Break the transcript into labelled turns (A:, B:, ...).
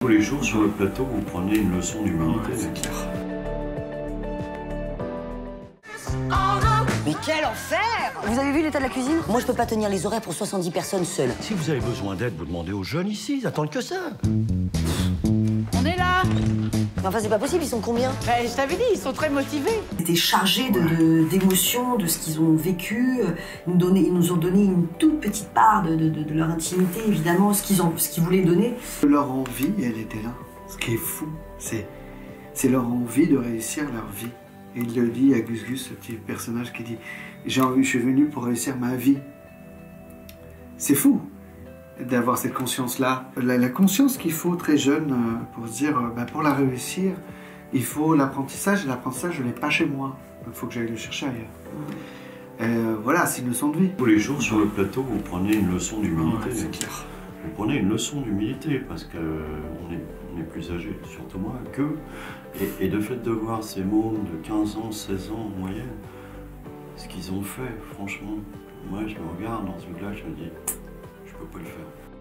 A: Tous les jours sur le plateau, vous prenez une leçon d'humilité.
B: Ouais, c'est clair.
C: Mais quel enfer! Vous avez vu l'état de la cuisine? Moi, je peux pas tenir les horaires pour 70 personnes seule.
A: Si vous avez besoin d'aide, vous demandez aux jeunes ici, ils attendent que ça.
D: On est là.
C: Mais enfin, c'est pas possible, ils sont combien?
D: Ben, je t'avais dit, ils sont très motivés.
E: Ils étaient chargés d'émotions, de ce qu'ils ont vécu. Ils nous ont donné une toute petite part de leur intimité, évidemment, ce qu'ils voulaient donner.
B: Leur envie, elle était là. Ce qui est fou, c'est leur envie de réussir leur vie. Et il le dit à Gus Gus, ce petit personnage qui dit « je suis venu pour réussir ma vie ». C'est fou d'avoir cette conscience-là. La conscience qu'il faut très jeune pour se dire pour la réussir, il faut l'apprentissage. Et l'apprentissage, je ne l'ai pas chez moi. Il faut que j'aille le chercher ailleurs. Voilà, c'est une leçon de vie.
A: Tous les jours sur le plateau, vous prenez une leçon d'humilité.
B: Ouais, c'est clair.
A: Vous prenez une leçon d'humilité parce qu'on est plus âgé, surtout moi, qu'eux. Et de fait de voir ces mômes de 15 ans, 16 ans en moyenne, ce qu'ils ont fait, franchement, moi je me regarde dans ce truc-là, je me dis, je peux pas le faire.